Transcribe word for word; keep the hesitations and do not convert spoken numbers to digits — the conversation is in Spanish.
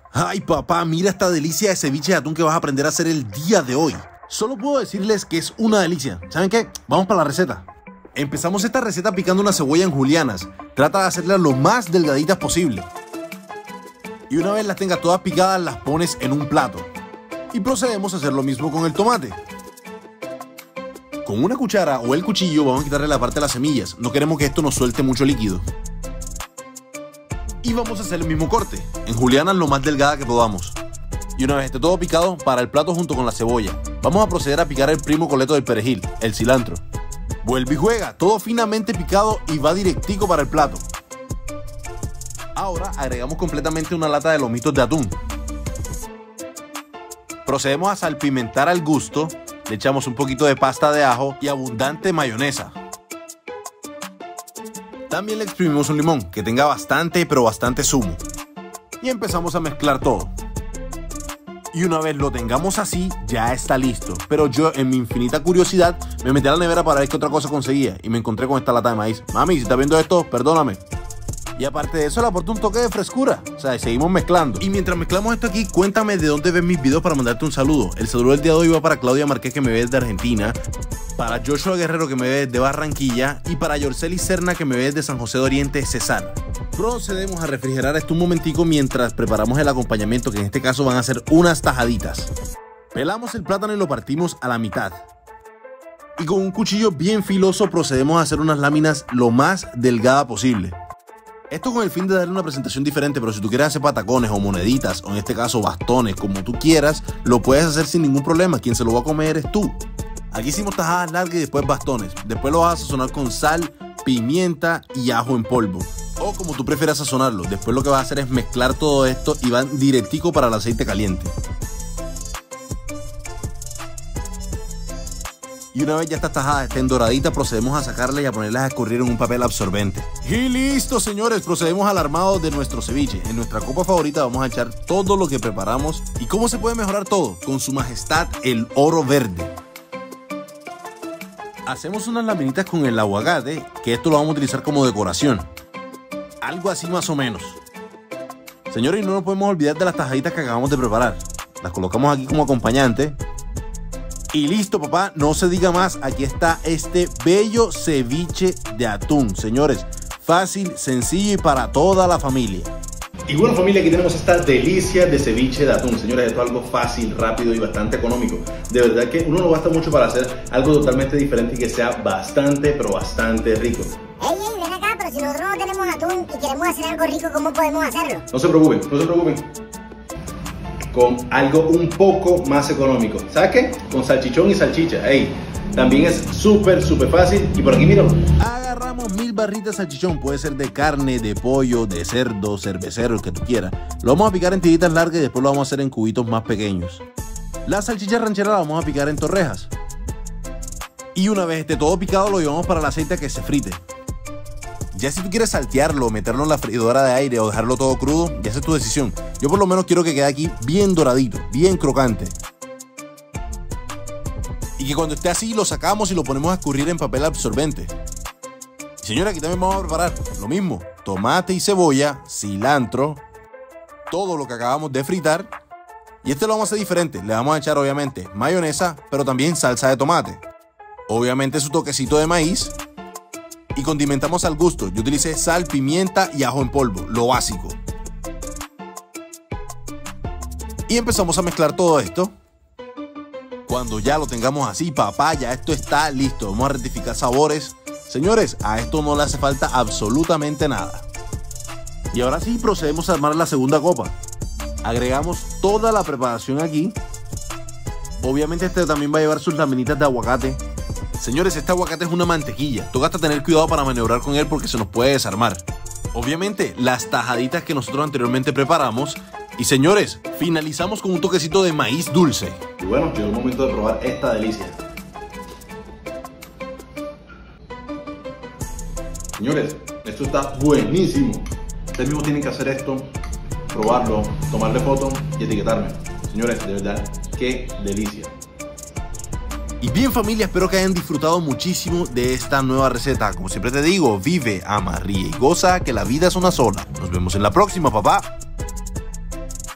Ay papá, mira esta delicia de ceviche de atún que vas a aprender a hacer el día de hoy. Solo puedo decirles que es una delicia. ¿Saben qué? Vamos para la receta. Empezamos esta receta picando una cebolla en julianas. Trata de hacerlas lo más delgaditas posible. Y una vez las tengas todas picadas, las pones en un plato. Y procedemos a hacer lo mismo con el tomate. Con una cuchara o el cuchillo vamos a quitarle la parte de las semillas. No queremos que esto nos suelte mucho líquido. Y vamos a hacer el mismo corte, en julianas lo más delgada que podamos. Y una vez esté todo picado, para el plato junto con la cebolla. Vamos a proceder a picar el primo coleto del perejil, el cilantro. Vuelve y juega, todo finamente picado y va directico para el plato. Ahora agregamos completamente una lata de lomitos de atún. Procedemos a salpimentar al gusto, le echamos un poquito de pasta de ajo y abundante mayonesa. También le exprimimos un limón, que tenga bastante, pero bastante zumo. Y empezamos a mezclar todo. Y una vez lo tengamos así, ya está listo. Pero yo, en mi infinita curiosidad, me metí a la nevera para ver qué otra cosa conseguía. Y me encontré con esta lata de maíz. Mami, si estás viendo esto, perdóname. Y aparte de eso, le aporto un toque de frescura. O sea, seguimos mezclando. Y mientras mezclamos esto aquí, cuéntame de dónde ves mis videos para mandarte un saludo. El saludo del día de hoy va para Claudia Márquez, que me ve desde Argentina. Para Joshua Guerrero, que me ve desde Barranquilla. Y para Yorceli Serna, que me ve desde San José de Oriente, Cesar. Procedemos a refrigerar esto un momentico mientras preparamos el acompañamiento, que en este caso van a ser unas tajaditas. Pelamos el plátano y lo partimos a la mitad. Y con un cuchillo bien filoso procedemos a hacer unas láminas lo más delgada posible. Esto con el fin de darle una presentación diferente, pero si tú quieres hacer patacones o moneditas, o en este caso bastones, como tú quieras, lo puedes hacer sin ningún problema. Quien se lo va a comer eres tú. Aquí hicimos tajadas largas y después bastones. Después lo vas a sazonar con sal, pimienta y ajo en polvo. O como tú prefieras sazonarlo. Después lo que vas a hacer es mezclar todo esto y van directico para el aceite caliente. Y una vez ya estas tajadas estén doraditas, procedemos a sacarlas y a ponerlas a escurrir en un papel absorbente. Y listo, señores, procedemos al armado de nuestro ceviche. En nuestra copa favorita vamos a echar todo lo que preparamos. ¿Y cómo se puede mejorar todo? Con su majestad el oro verde. Hacemos unas laminitas con el aguacate, que esto lo vamos a utilizar como decoración. Algo así más o menos. Señores, y no nos podemos olvidar de las tajaditas que acabamos de preparar. Las colocamos aquí como acompañante. Y listo, papá, no se diga más, aquí está este bello ceviche de atún. Señores, fácil, sencillo y para toda la familia. Y bueno, familia, aquí tenemos esta delicia de ceviche de atún. Señores, esto es algo fácil, rápido y bastante económico. De verdad que uno no gasta mucho para hacer algo totalmente diferente y que sea bastante, pero bastante rico. Ey, ey, ven acá, pero si nosotros no tenemos atún y queremos hacer algo rico, ¿cómo podemos hacerlo? No se preocupen, no se preocupen. Con algo un poco más económico. ¿Sabes qué? Con salchichón y salchicha. Ey, también es súper, súper fácil. Y por aquí, mira, agarramos mil barritas de salchichón. Puede ser de carne, de pollo, de cerdo, cervecero, el que tú quieras. Lo vamos a picar en tiritas largas y después lo vamos a hacer en cubitos más pequeños. La salchicha ranchera la vamos a picar en torrejas. Y una vez esté todo picado, lo llevamos para el aceite a que se frite. Ya si tú quieres saltearlo, meterlo en la freidora de aire o dejarlo todo crudo, ya esa es tu decisión. Yo por lo menos quiero que quede aquí bien doradito, bien crocante. Y que cuando esté así lo sacamos y lo ponemos a escurrir en papel absorbente. Y señora, aquí también vamos a preparar lo mismo. Tomate y cebolla, cilantro, todo lo que acabamos de fritar. Y este lo vamos a hacer diferente. Le vamos a echar obviamente mayonesa, pero también salsa de tomate. Obviamente su toquecito de maíz. Y condimentamos al gusto. Yo utilicé sal, pimienta y ajo en polvo, lo básico. Y empezamos a mezclar todo esto. Cuando ya lo tengamos así, papá, ya esto está listo. Vamos a rectificar sabores. Señores, a esto no le hace falta absolutamente nada. Y ahora sí procedemos a armar la segunda copa. Agregamos toda la preparación aquí. Obviamente este también va a llevar sus laminitas de aguacate. Señores, este aguacate es una mantequilla. Toca hasta tener cuidado para maniobrar con él porque se nos puede desarmar. Obviamente, las tajaditas que nosotros anteriormente preparamos. Y señores, finalizamos con un toquecito de maíz dulce. Y bueno, llegó el momento de probar esta delicia. Señores, esto está buenísimo. Ustedes mismos tienen que hacer esto, probarlo, tomarle foto y etiquetarme. Señores, de verdad, qué delicia. Y bien, familia, espero que hayan disfrutado muchísimo de esta nueva receta. Como siempre te digo, vive, ama, ríe y goza, que la vida es una sola. Nos vemos en la próxima, papá.